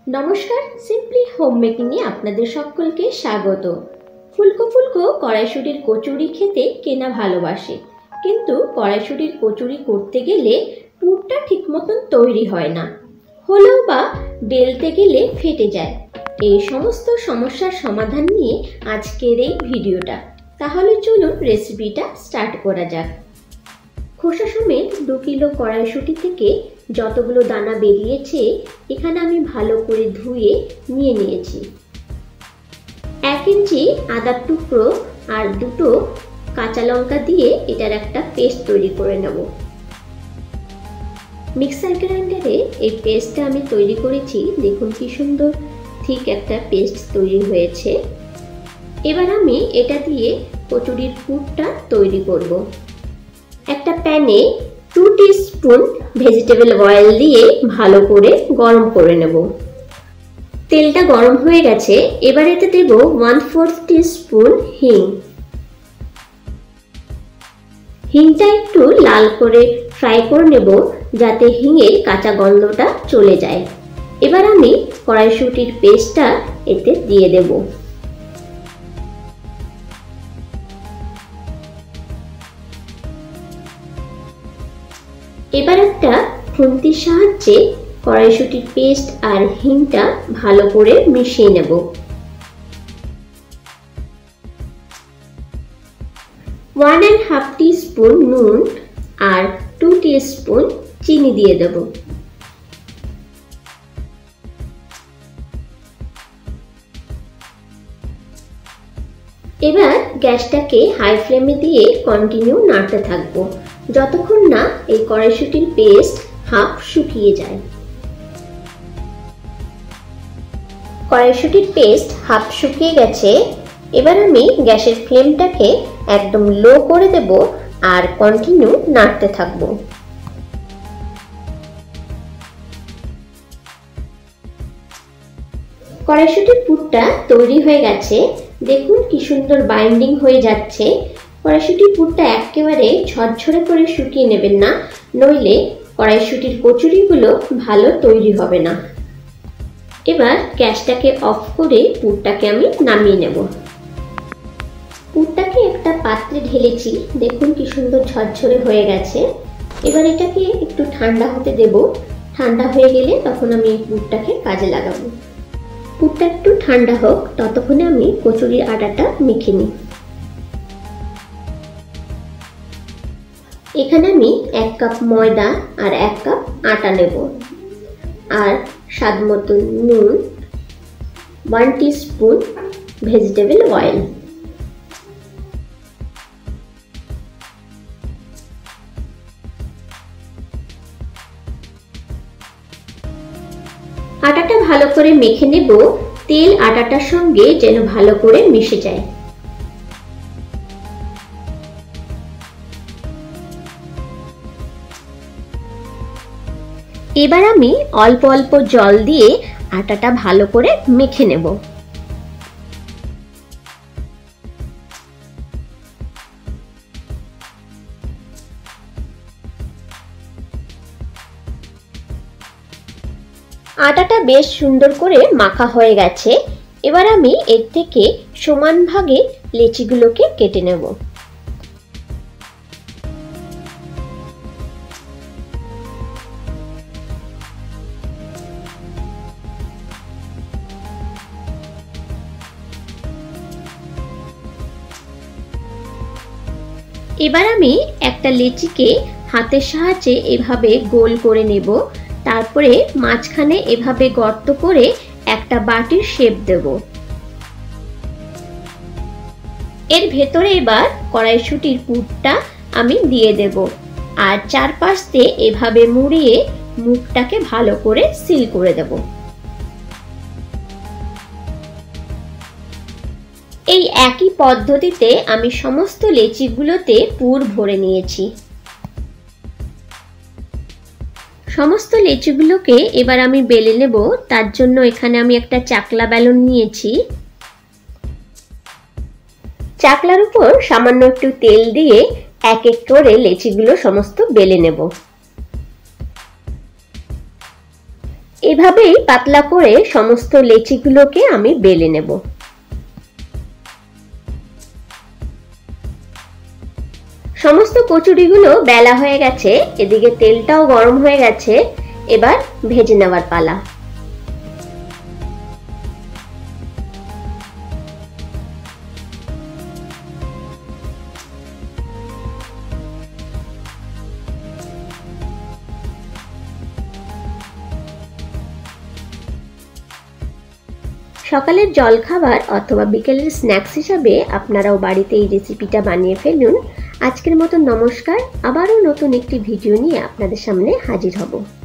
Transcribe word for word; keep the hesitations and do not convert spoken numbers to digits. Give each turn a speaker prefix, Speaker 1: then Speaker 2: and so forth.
Speaker 1: নমস্কার, simply home মেকিংয়ে আপনাদের সকলকে স্বাগত। ফুলকো ফুলকো কড়াইশুঁটির কচুরি খেতে কেনা ভালোবাসে, কিন্তু কড়াইশুঁটির কচুরি করতে গেলে পুরটা ঠিক মতন তৈরি হয় না, হলেও বা বেলতে গেলে ফেটে যায়। এই সমস্ত সমস্যার সমাধান নিয়ে আজকের এই ভিডিওটা। তাহলে চলুন রেসিপিটা স্টার্ট করা যাক। খোসা সমেত দু কিলো কড়াইশুঁটি থেকে যতগুলো দানা বেরিয়েছে এখানে আমি ভালো করে ধুয়ে নিয়ে নিয়েছি। এক ইঞ্চি আদার টুকরো আর দুটো কাঁচা লঙ্কা দিয়ে এটার একটা পেস্ট তৈরি করে নেব। মিক্সার গ্রাইন্ডারে এই পেস্টটা আমি তৈরি করেছি, দেখুন কি সুন্দর ঠিক একটা পেস্ট তৈরি হয়েছে। এবার আমি এটা দিয়ে কচুরির পুরটা তৈরি করব। একটা প্যানে টু টিস্পুন ভেজিটেবল অয়েল দিয়ে ভালো করে গরম করে নেব। তেলটা গরম হয়ে গেছে, এবার এতে দেব ওয়ান ফোর্থ টিস্পুন হিং। হিংটা একটু লাল করে ফ্রাই করে নেব যাতে হিঙের কাঁচা গন্ধটা চলে যায়। এবার আমি কড়াইশুঁটির পেস্টটা এতে দিয়ে দেব। এবার একটা খুন্তির সাহায্যে কড়াইশুঁটির পেস্ট আর হিংটা ভালো করে মিশিয়ে নেব। ওয়ান অ্যান্ড হাফ টিস্পুন নুন আর টু টিস্পুন চিনি দিয়ে দেব। এবার গ্যাসটাকে হাই ফ্লেমে দিয়ে কন্টিনিউ নাড়তে থাকবো যতক্ষণ না এই কড়াইশুঁটির পেস্ট হাফ শুকিয়ে যায়। কড়াইশুঁটির পেস্ট হাফ শুকিয়ে গেছে, এবার আমি গ্যাসের ফ্লেমটাকে একদম লো করে দেব আর কন্টিনিউ নাড়তে থাকবো। কড়াইশুঁটির পুরটা তৈরি হয়ে গেছে, দেখুন কি সুন্দর বাইন্ডিং হয়ে যাচ্ছে। কড়াইশুঁটির পুরটা একেবারে ঝরঝরে করে শুকিয়ে নেবেন না, নইলে কড়াইশুঁটির কচুরিগুলো ভালো তৈরি হবে না। এবার গ্যাসটাকে অফ করে পুরটাকে আমি নামিয়ে নেব। পুরটাকে একটা পাত্রে ঢেলেছি, দেখুন কি সুন্দর ঝরঝরে হয়ে গেছে। এবার এটাকে একটু ঠান্ডা হতে দেব, ঠান্ডা হয়ে গেলে তখন আমি এই পুরটাকে কাজে লাগাবো। পুরটা একটু ঠান্ডা হোক, ততক্ষণে আমি কচুরির আটাটা মেখে নিই। এখানে আমি এক কাপ ময়দা আর এক কাপ আটা নেব, আর স্বাদ মতো নুন, ওয়ান টিস্পুন ভেজিটেবল অয়েল। আটাটা ভালো করে মেখে নেব, তেল আটাটার সঙ্গে যেন ভালো করে মিশে যায়। এবার আমি অল্প অল্প জল দিয়ে আটাটা ভালো করে মেখে নেব। আটাটা বেশ সুন্দর করে মাখা হয়ে গেছে, এবার আমি এর থেকে সমান ভাগে লেচিগুলোকে কেটে নেব। এবার আমি একটা লেচিকে হাতের সাহায্যে এভাবে গোল করে নেব, তারপরে মাঝখানে এভাবে গর্ত করে একটা বাটির শেপ দেব। এর ভেতরে এবার কড়াইশুঁটির পুরটা আমি দিয়ে দেব, আর চারপাশ দিয়ে এভাবে মুড়িয়ে মুখটাকে ভালো করে সিল করে দেব। এই একই পদ্ধতিতে আমি সমস্ত লেচিগুলোতে পুর ভরে নিয়েছি। সমস্ত লেচিগুলোকে এবার আমি বেলে নেব, তার জন্য এখানে আমি একটা চাকলা বেলন নিয়েছি। চাকলার উপর সামান্য একটু তেল দিয়ে এক এক করে লেচিগুলো সমস্ত বেলে নেব। এভাবেই পাতলা করে সমস্ত লেচিগুলোকে আমি বেলে নেব। সমস্ত কচুরিগুলো বেলা হয়ে গেছে, এদিকে তেলটাও গরম হয়ে গেছে। এবার ভেজে নেওয়ার পালা। সকালের জলখাবার অথবা বিকেলের স্ন্যাক্স হিসাবে আপনারাও বাড়িতে এই রেসিপিটা বানিয়ে ফেলুন। আজকের মতো নমস্কার, আবারও নতুন একটি ভিডিও নিয়ে আপনাদের সামনে হাজির হব।